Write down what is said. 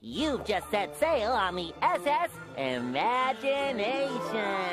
You've just set sail on the SS Imagination.